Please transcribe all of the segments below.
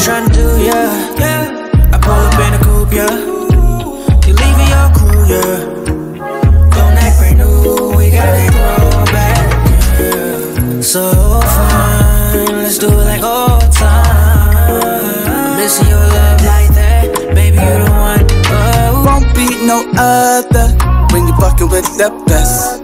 you tryna do, yeah? I pull up in a coupe, yeah. You leaving your crew, yeah. Don't act brand new, we got that throwback, yeah. So fine, let's do it like old time. I'm missing your love like that, baby, you the one. Oh. Won't be no other when you fucking with the best.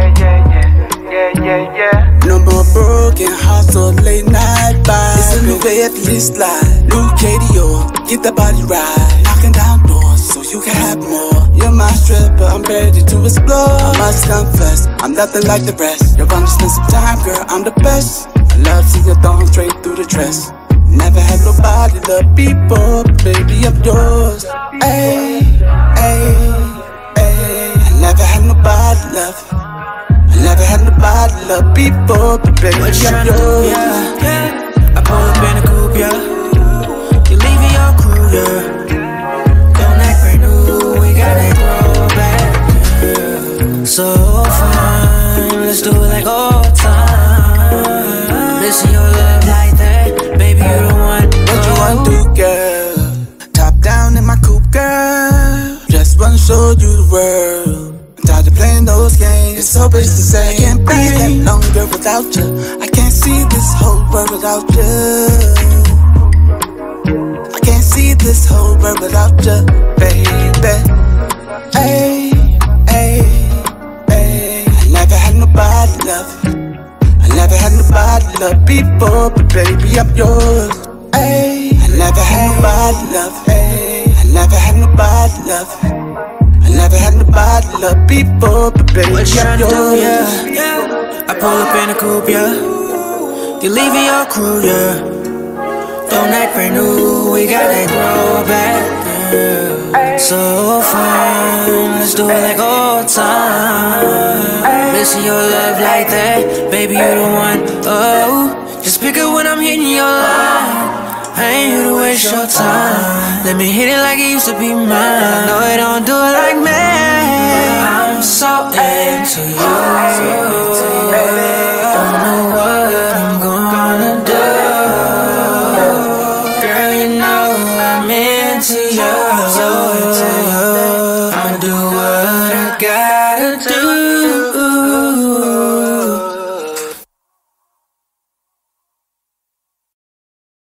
Yeah. No more broken hearts or late night vibes. It's a new way at least slide. New KDO, get the body right. Knocking down doors so you can have more. You're my stripper, I'm ready to explore. I must confess, I'm nothing like the rest. You're understand some time, girl, I'm the best. I love seeing your thumb straight through the dress. Never had nobody love people, baby, I'm yours. Ayy, ayy, ayy. I never had nobody love. I never had nobody love people, but baby, what you I'm tryna yours. do, yeah? I pull up in a coupe, yeah. You leaving your crew, yeah. Don't act brand new, we got that throwback, yeah. So fine, let's do it like old time. Missing your love like that, baby, you the one. What you wanna do, girl? Top down in my coupe, girl. Just wanna show you the world. Tired of playing those games, it's so bitch to say I can't breathe that longer without you. I can't see this whole world without you. I can't see this whole world without you, baby. Ay, ay, ay. I never had nobody love. I never had nobody love people, but baby, I'm yours. Ay, I never had nobody love. Ay, I never had nobody love. I never had nobody love people, but baby, what you I'm tryna do, yours. yeah? I pull up in a coupe, yeah. You leaving your crew, yeah. Don't act brand new, we got that throwback, yeah. So fine, let's do it like old time. Missing your love like that, baby, you the one. Oh, just pick up when I'm hitting your line. I ain't here to waste your time. Let me hit it like it used to be mine. I know it don't do it like me. I'm so into you. Don't know what I'm gonna do. Girl, you know I'm into you.